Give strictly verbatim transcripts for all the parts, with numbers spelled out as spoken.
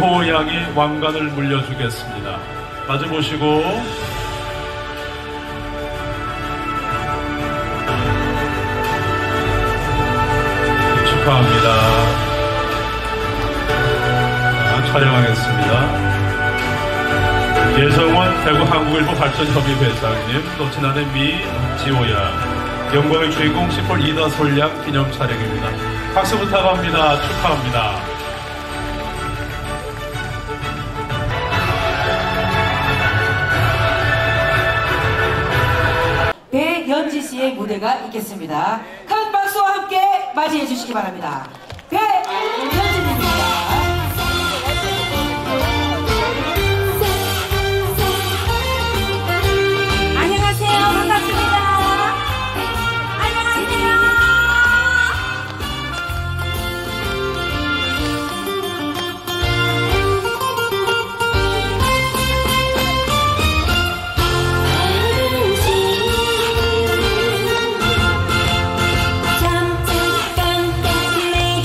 백호 양이 왕관을 물려주겠습니다. 마주 보시고 축하합니다. 자, 촬영하겠습니다. 예성원 대구 한국일보 발전협의 회장님, 또 지난해 미지호양, 영광의 주인공 시폴 이다솔양 기념 촬영입니다. 박수 부탁합니다. 축하합니다. 배연지 씨의 무대가 있겠습니다. 큰 박수와 함께 맞이해 주시기 바랍니다. 배연지입니다. 깜짝 깜짝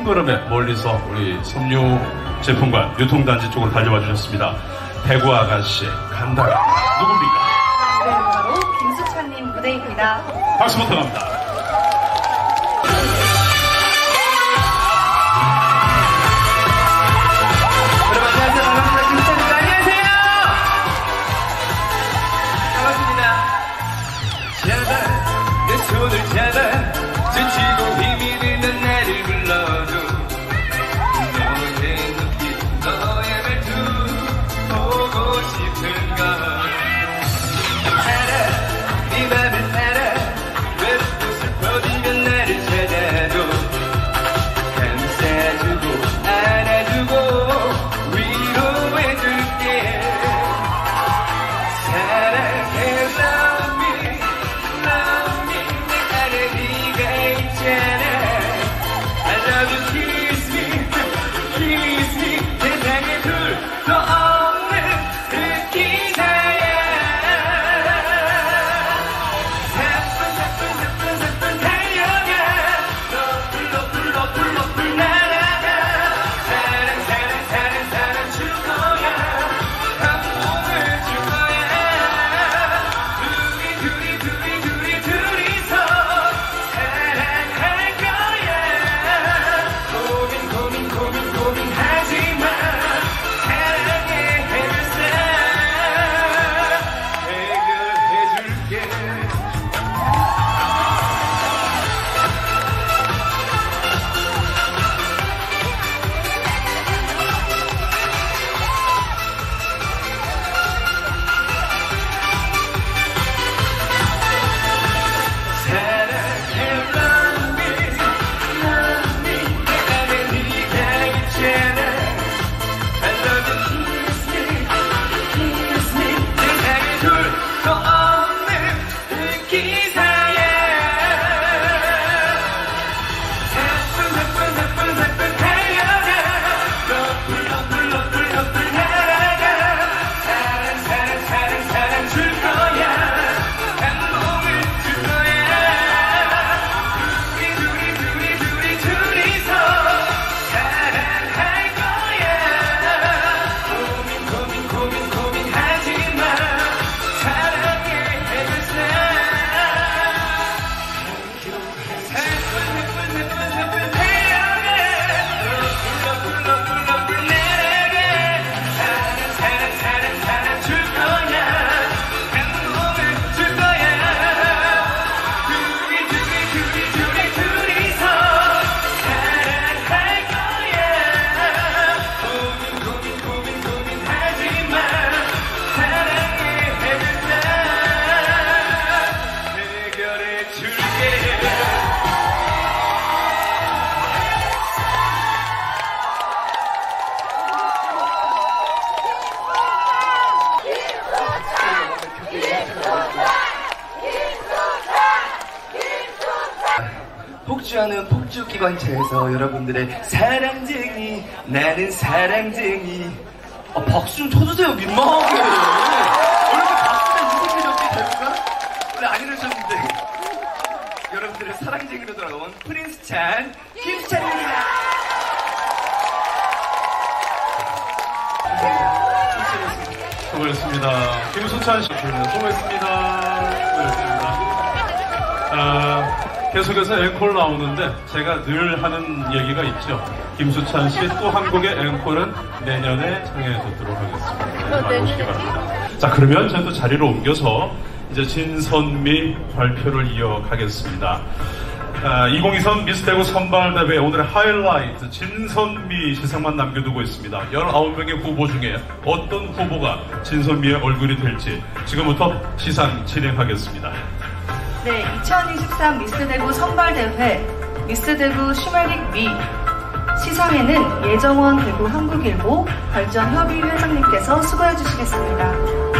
걸음에 멀리서 우리 섬유 제품관 유통단지 쪽으로 달려와 주셨습니다. 대구 아가씨 간다. 누굽니까? 네, 바로 김수찬님 무대입니다. 박수 부탁합니다. 여러분 안녕하세요. 반갑습니다. 김수찬입니다. 안녕하세요. 반갑습니다. 잡아 내 손을 잡아 지치고 힘이 드는 나를 불러줘. 너의 눈빛 너의 말투 보고 싶은걸 알아 네 맘을 알아 외롭고 슬퍼지면 나를 찾아줘. 감싸주고 안아주고 위로해줄게. 사랑해 love me love me 내 안에 네가 있잖아. I love you kiss me kiss me 세상에 둘도 없는 그 기사야. 사뿐 사뿐 사뿐 사뿐 달려가 높을 높을 높을 높을 날아가. 사랑 사랑 사랑 사랑 줄 거야. 감동을 줄 거야. 둘이 둘이 둘이 둘이 둘이서 사랑할 거야. 고민 고민 고민 고민하지 마. 사랑해 해줄게. 해결해줄게. 사랑해 love me love me 내 안에 네가 있잖아. I love you kiss me kiss me 세상에 둘도 없는 그 기사야. 사뿐 사뿐 사뿐 사뿐 달려가 높을 높을 높을 높을 날아가. 사랑 사랑 사랑 사랑 줄 거야. 감동을 줄 거야. 둘이 둘이 둘이 둘이 둘이서 사랑할 거야. 고민 고민 고민 고민하지 마. 사랑해 해줄게. 사뿐 사뿐 사뿐 사뿐 달려가 높을 높을 높을 높을 날아가. 사랑 사랑 사랑 사랑 줄 거야. 감동을 줄 거야. 둘이 둘이 둘이 둘이 둘이서 사랑할 거야. 고민 고민 고민 고민하지 마. 사랑해 해줄게. 해결해 줄게. 폭주하는 폭주기관차에서 여러분들의 사랑쟁이 나는 사랑쟁이. 아, 박수 좀 쳐주세요. 민망하게. 원래 박수가 이렇게 될까? 원래 안 이러셨는데. 여러분들의 사랑쟁이로 돌아온 프린스 찬 김수찬입니다. 수고했습니다. 김수찬 씨 수고했습니다. 수고했습니다. 아, 계속해서 앵콜 나오는데 제가 늘 하는 얘기가 있죠. 김수찬 씨 또 한 곡의 앵콜은 내년에 청해 듣도록 하겠습니다. 많이 오시기 바랍니다. 자, 그러면 저도 자리로 옮겨서 이제 진선미 발표를 이어가겠습니다. 아, 이천이십삼 미스 대구 선발대회 오늘의 하이라이트 진선미 시상만 남겨두고 있습니다. 열아홉 명의 후보 중에 어떤 후보가 진선미의 얼굴이 될지 지금부터 시상 진행하겠습니다. 네, 이천이십삼 미스 대구 선발대회 미스 대구 슈메릭 미 시상에는 예정원 대구 한국일보 발전협의 회장님께서 수고해 주시겠습니다.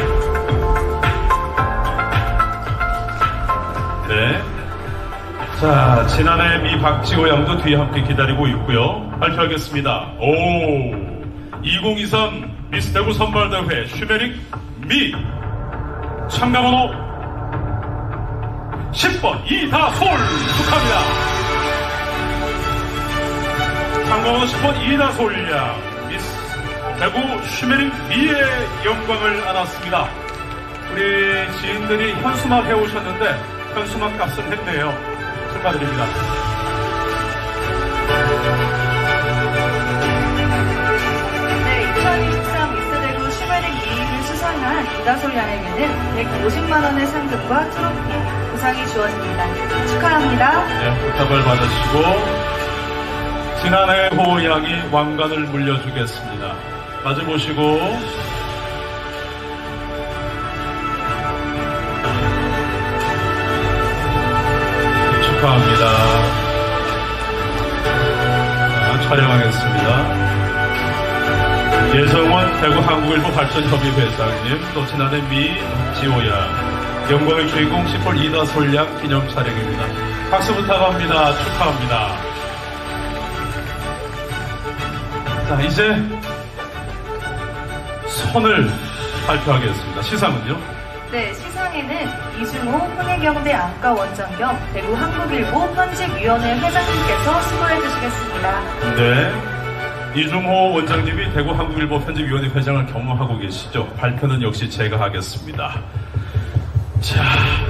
네. 자, 지난해 미 박지호 양도 뒤에 함께 기다리고 있고요. 발표하겠습니다. 오, 이천이십삼 미스 대구 선발대회 슈메릭 미 참가번호 십 번 이다솔 축하합니다. 상금은 십 번 이다솔야 미스 대구 슈메릭 미의 영광을 안았습니다. 우리 지인들이 현수막 해오셨는데 현수막 값은 했네요. 축하드립니다. 네, 이천이십삼 미스 대구 슈메릭 미를 수상한 이다솔 양에게는 백오십만 원의 상금과 트로피, 부상이 주어집니다. 축하합니다. 네, 부탁을 받으시고 지난해 호 양이 왕관을 물려주겠습니다. 마주 보시고 축하합니다. 자, 촬영하겠습니다. 예정원 대구 한국일보 발전협의 회장님, 또 지난해 미 지호야, 영광의 주인공 십 홀 이다솔 양 기념 촬영입니다. 박수 부탁합니다. 축하합니다. 자, 이제 선을 발표하겠습니다. 시상은요? 네, 시상에는 이중호 흥해경대 안과 원장 겸 대구 한국일보 편집위원회 회장님께서 수고해 주시겠습니다. 네. 이중호 원장님이 대구 한국일보 편집위원회 회장을 겸임하고 계시죠. 발표는 역시 제가 하겠습니다. 자,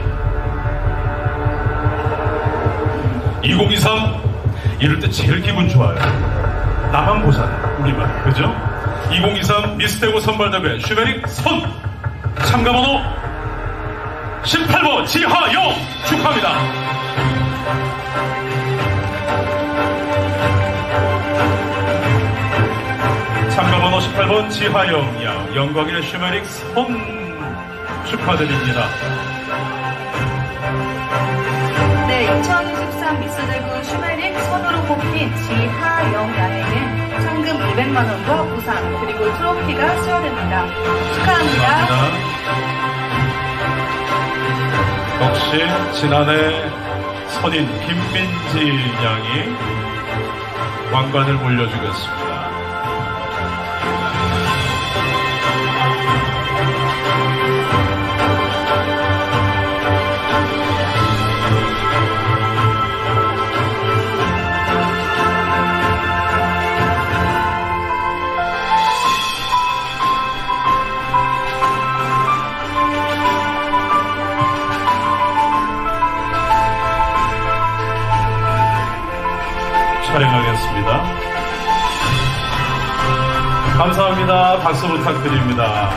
이천이십삼 이럴 때 제일 기분 좋아요. 나만 보잖아요. 우리만. 그죠? 이천이십삼 미스 대구 선발대회 슈메릭 선 참가번호 십팔 번 지하영 축하합니다. 참가번호 십팔 번 지하영 양 영광의 슈메릭 선 축하드립니다. 네, 이천이십삼 미스 대구 슈메릭 선으로 뽑힌 지하영 양에게는 상금 이백만 원과 부상 그리고 트로피가 수여됩니다. 축하합니다. 감사합니다. 역시 지난해 선인 김민지 양이 왕관을 물려주겠습니다. 촬영하겠습니다. 감사합니다. 박수 부탁드립니다.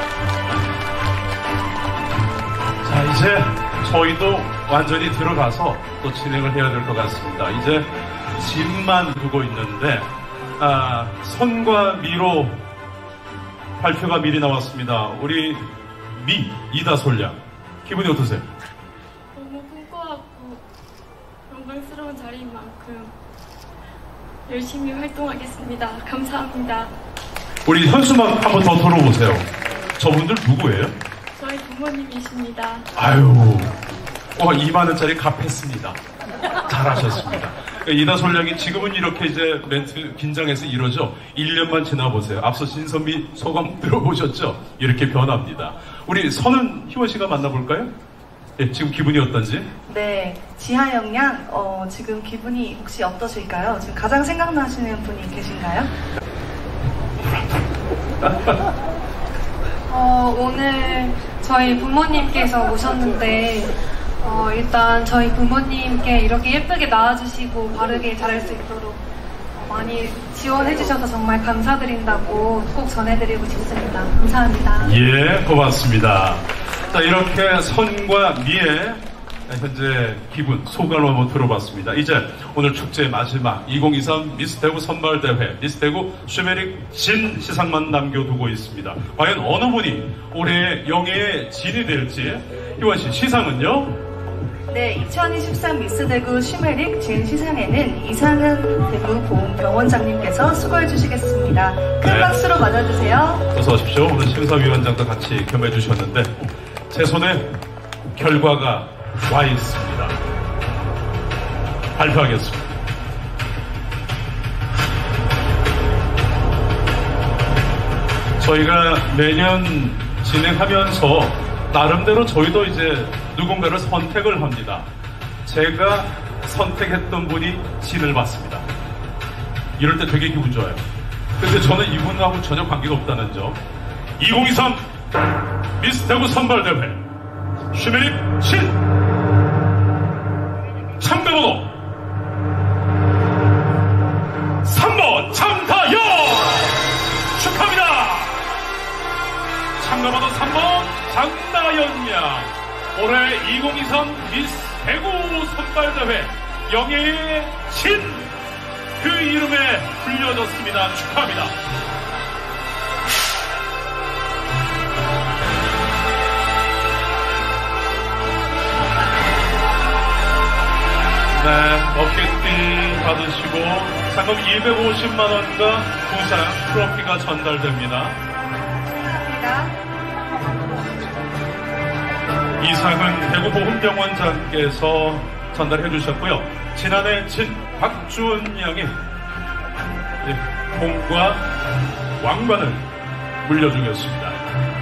자, 이제 저희도 완전히 들어가서 또 진행을 해야 될 것 같습니다. 이제 짐만 두고 있는데 아, 선과 미로 발표가 미리 나왔습니다. 우리 미 이다솔 양 기분이 어떠세요? 너무 꿈꿔왔고 영광스러운 자리인 만큼 열심히 활동하겠습니다. 감사합니다. 우리 현수막 한번 더 들어보세요. 저분들 누구예요? 저희 부모님이십니다. 아유, 와, 이만 원짜리 갚았습니다. 잘하셨습니다. 이다솔 양이 지금은 이렇게 이제 멘트 긴장해서 이러죠. 일 년만 지나보세요. 앞서 신선미 소감 들어보셨죠? 이렇게 변합니다. 우리 선은 희원 씨가 만나볼까요? 네, 지금 기분이 어떤지? 네, 지하영 양, 어, 지금 기분이 혹시 어떠실까요? 지금 가장 생각나시는 분이 계신가요? 어, 오늘 저희 부모님께서 오셨는데 어, 일단 저희 부모님께 이렇게 예쁘게 낳아주시고 바르게 자랄 수 있도록 어, 많이 지원해주셔서 정말 감사드린다고 꼭 전해드리고 싶습니다. 감사합니다. 예, 고맙습니다. 자, 이렇게 선과 미의 현재 기분, 소감을 한번 들어봤습니다. 이제 오늘 축제의 마지막 이천이십삼 미스 대구 선발대회 미스 대구 슈메릭 진 시상만 남겨두고 있습니다. 과연 어느 분이 올해의 영예의 진이 될지. 희원씨, 시상은요? 네, 이천이십삼 미스 대구 슈메릭 진 시상에는 이상은 대구 보훈병원장님께서 수고해 주시겠습니다. 큰 네. 박수로 맞아주세요. 어서 오십시오. 오늘 심사위원장도 같이 겸해 주셨는데 제 손에 결과가 와 있습니다. 발표하겠습니다. 저희가 매년 진행하면서 나름대로 저희도 이제 누군가를 선택을 합니다. 제가 선택했던 분이 진을 받습니다. 이럴 때 되게 기분 좋아요. 근데 저는 이분하고 전혀 관계가 없다는 점. 이천이십삼 미스 대구 선발대회 슈메릭 신 참가번호 삼 번 장다연 축하합니다. 참가번호 삼 번 장다연 양 올해 이천이십삼 미스 대구 선발대회 영예의 신 그 이름에 불려졌습니다. 축하합니다. 네, 어깨띠 받으시고 상금 이백오십만 원과 부상 트로피가 전달됩니다. 감사합니다. 이 상은 대구보훈병원장께서 전달해 주셨고요. 지난해 진 박주은 양이 공과 왕관을 물려주겠습니다.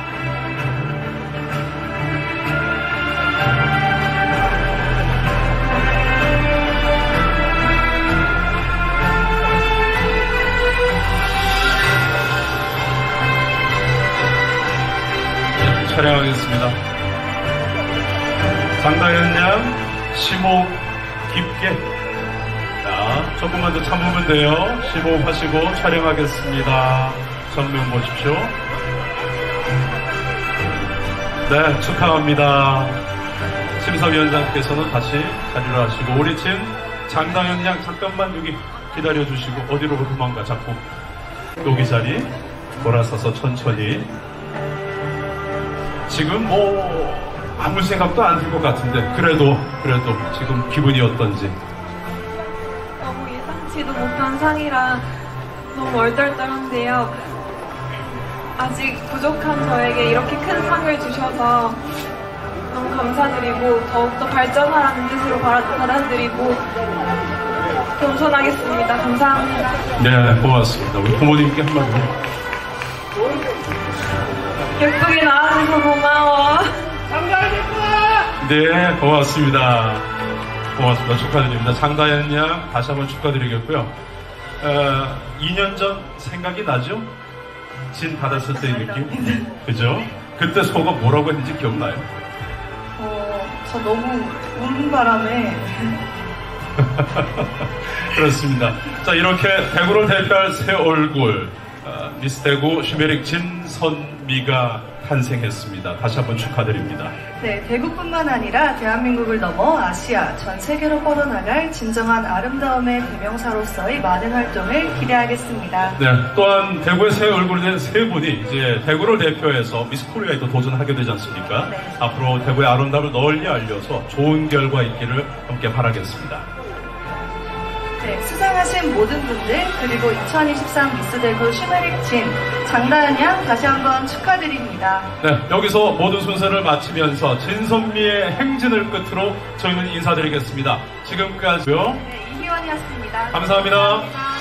네, 촬영하겠습니다. 장다연 양 심호흡 깊게. 자, 조금만 더 참으면 돼요. 심호흡하시고 촬영하겠습니다. 정면 보십시오. 네, 축하합니다. 심사위원장께서는 다시 자리를 하시고 우리 팀 장다연 양 잠깐만 여기 기다려주시고 어디로 도망가 자꾸 여기 자리 돌아서서 천천히. 지금 뭐 아무 생각도 안 들 것 같은데 그래도 그래도 지금 기분이 어떤지. 너무 예상치도 못한 상이라 너무 얼떨떨한데요. 아직 부족한 저에게 이렇게 큰 상을 주셔서 너무 감사드리고 더욱더 발전하라는 뜻으로 받아들이고 겸손하겠습니다. 감사합니다. 네, 고맙습니다. 우리 부모님께 한마디. 예쁘게 나와줘서 고마워. 네, 고맙습니다. 고맙습니다. 축하드립니다. 장다연 양 다시 한번 축하드리겠고요. 어, 이 년 전 생각이 나죠? 진 받았을 때의 느낌? 그죠? 그때 소가 뭐라고 했는지 기억나요? 어, 저 너무 우는 바람에 그렇습니다. 자, 이렇게 대구를 대표할 새 얼굴 어, 미스 대구 슈메릭 진선미가 탄생했습니다. 다시 한번 축하드립니다. 네, 대구뿐만 아니라 대한민국을 넘어 아시아, 전 세계로 뻗어나갈 진정한 아름다움의 대명사로서의 많은 활동을 기대하겠습니다. 네, 또한 대구의 새 얼굴이 된 세 분이 이제 대구를 대표해서 미스 코리아에 또 도전하게 되지 않습니까? 네. 앞으로 대구의 아름다움을 널리 알려서 좋은 결과 있기를 함께 바라겠습니다. 네, 수상하신 모든 분들 그리고 이천이십삼 미스 대구 슈메릭 진 장다연 양 다시 한번 축하드립니다. 네, 여기서 모든 순서를 마치면서 진선미의 행진을 끝으로 저희는 인사드리겠습니다. 지금까지요. 네, 이희원이었습니다. 감사합니다. 감사합니다.